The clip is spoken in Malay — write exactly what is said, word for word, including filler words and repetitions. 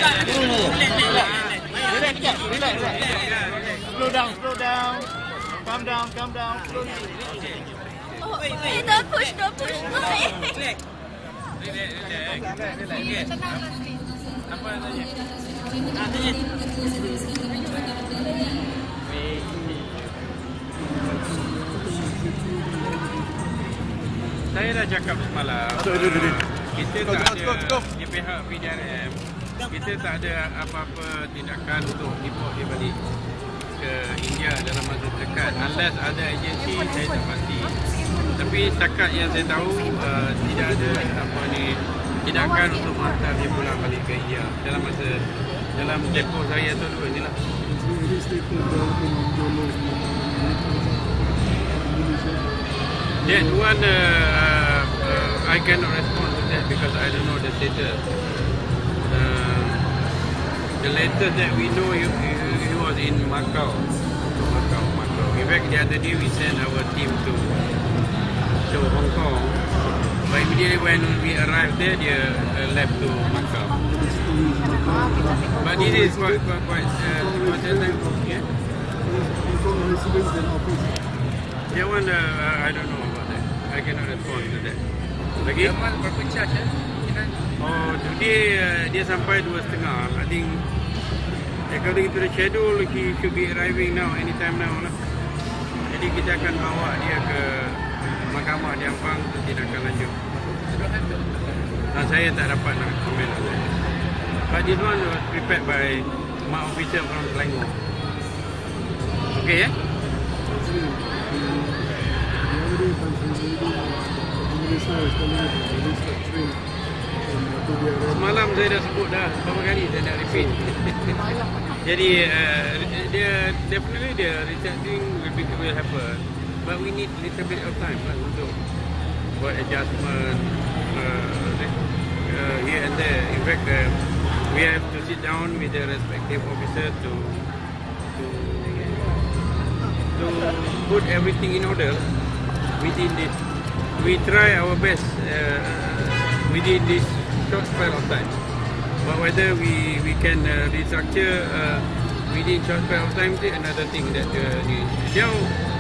Relax, relax, relax. Slow down, slow down. Calm down, calm down. Slowly. Oh, hey, don't push, don't push. Relax. Relax, relax. Apa nak tanya? Ah, tanya. Saya dah cakap semalam. Kita tak ada di pihak P D R M. Kita tak ada apa-apa tindakan untuk deport dia balik ke India dalam masa dekat. Unless ada agensi, saya tak pasti. Tapi setakat yang saya tahu uh, tidak ada apa ni tindakan untuk hantar dia pulang balik ke India dalam masa dalam tempoh saya atau dua ni lah. That one uh, uh, I cannot respond to that because I don't know the status. Uh, the latest that we know he, he, he was in Macau. Macau, Macau. In fact, the other day we sent our team to to Hong Kong. But immediately when we arrived there, they uh, left to Macau. But this is quite quite quite uh, quite a time for yeah. That one uh, I don't know about that. I cannot respond to that. Lagi? Berapa charge eh? Oh, today uh, dia sampai dua setengah. I think according to the schedule, he should be arriving now, anytime now lah. Jadi kita akan bawa dia ke Mahkamah di Ampang untuk tindakan lanjut. Nah, saya tak dapat nak komen on that. But this one was prepared by my officer from Selangor. Okay, ya? Yeah? Semalam saya dah sebut dah beberapa kali, saya nak repeat. Jadi uh, dia definitely the resetting will, be, will happen, but we need little bit of time lah untuk buat adjustment uh, uh, here and there. In fact, uh, we have to sit down with the respective officer to to to put everything in order within this. We try our best uh, within this short span of time. But whether we we can uh, restructure uh, within short span of time is another thing that uh, the